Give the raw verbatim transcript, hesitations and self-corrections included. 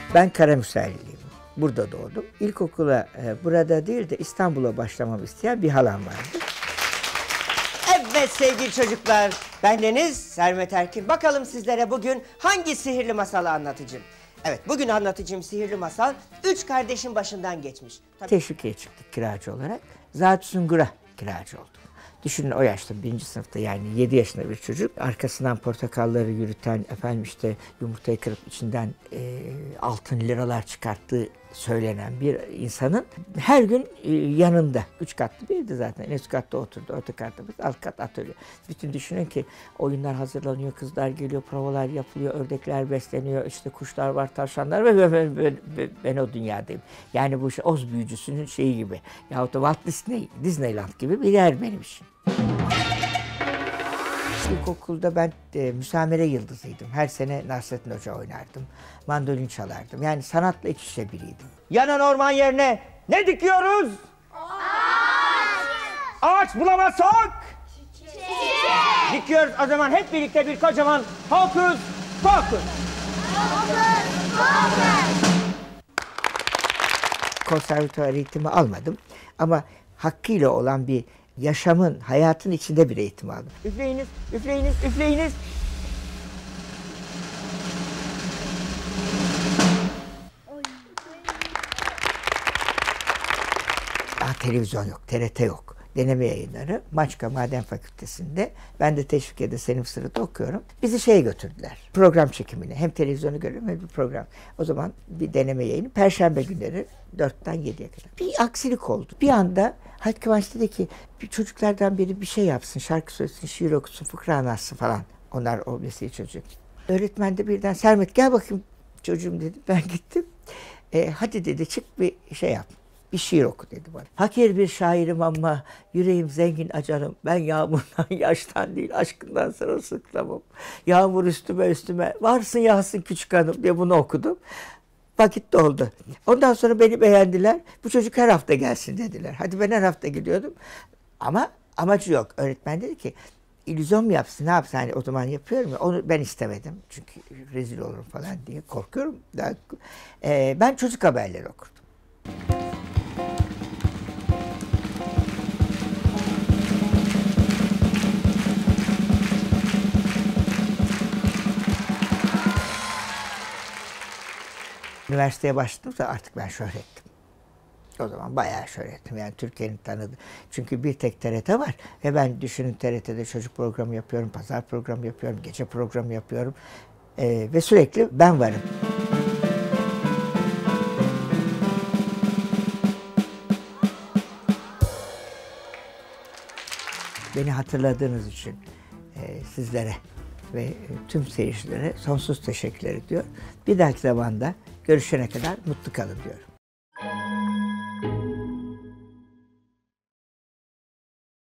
Ben Karamürseliliyim. Burada doğdum. İlkokula e, burada değil de İstanbul'a başlamamı isteyen bir halam vardı. Evet sevgili çocuklar, bendeniz Sermet Erkin. Bakalım sizlere bugün hangi sihirli masalı anlatacağım? Evet, bugün anlatacağım sihirli masal üç kardeşin başından geçmiş. Tabii... Teşvikiye çıktık kiracı olarak. Zat-ı Sungur'a kiracı oldum. Düşünün o yaşta birinci sınıfta yani yedi yaşında bir çocuk arkasından portakalları yürüten efendim işte yumurtayı kırıp içinden e, altın liralar çıkarttığı söylenen bir insanın her gün e, yanında üç katlı birdi zaten en üst katta oturdu orta katta alt kat atölye. Bütün düşünün ki oyunlar hazırlanıyor, kızlar geliyor, provalar yapılıyor, ördekler besleniyor, işte kuşlar var, tavşanlar ve ben, ben, ben, ben o dünyadayım. Yani bu şey, Oz büyücüsünün şeyi gibi yahut da Walt Disney, Disneyland gibi bir yer benim için. İlkokulda ben e, müsamere yıldızıydım. Her sene Nasrettin Hoca oynardım. Mandolin çalardım. Yani sanatla iç içe biriydim. Yanan orman yerine ne dikiyoruz? Ağaç! Ağaç bulamazsak? Çiçek! Dikiyoruz o zaman hep birlikte bir kocaman hokus pokus. Hokus pokus. Konservatuvar eğitimi almadım ama hakkıyla olan bir yaşamın, hayatın içinde bir eğitim aldım. Üfleyiniz, üfleyiniz, üfleyiniz. Daha televizyon yok, T R T yok. Deneme yayınları Maçka Maden Fakültesi'nde. Ben de Teşvikiye'de Selim Sırıt'ta okuyorum. Bizi şeye götürdüler. Program çekimine. Hem televizyonu görüyorum hem bir program. O zaman bir deneme yayını. Perşembe günleri dörtten yediye kadar. Bir aksilik oldu. Bir anda Halit Kıvanç dedi ki çocuklardan biri bir şey yapsın. Şarkı söylesin, şiir okusun, fıkra anlatsın falan. Onlar o mesleği çocuk. Öğretmen de birden Sermet gel bakayım çocuğum dedi. Ben gittim. E, hadi dedi çık bir şey yap. Bir şiir oku dedi bana. Hakir bir şairim ama yüreğim zengin acarım. Ben yağmurdan, yaştan değil aşkından sırılsıklamım. Yağmur üstüme üstüme varsın yağsın küçük hanım diye bunu okudum. Vakit doldu. Ondan sonra beni beğendiler. Bu çocuk her hafta gelsin dediler. Hadi ben her hafta gidiyordum. Ama amacı yok. Öğretmen dedi ki illüzyon mu yapsın ne yapsın hani o zaman yapıyorum ya onu ben istemedim. Çünkü rezil olurum falan diye korkuyorum. Daha, ee, ben çocuk haberleri okurdum. Üniversiteye başladımsa artık ben şöhrettim. O zaman bayağı şöhrettim. Yani Türkiye'nin tanıdığı. Çünkü bir tek T R T var. Ve ben düşünün T R T'de çocuk programı yapıyorum, pazar programı yapıyorum, gece programı yapıyorum. Ee, ve sürekli ben varım. Beni hatırladığınız için e, sizlere ve e, tüm seyircilere sonsuz teşekkür ediyorum. Bir dahaki zamanda görüşene kadar mutlu kalın diyorum.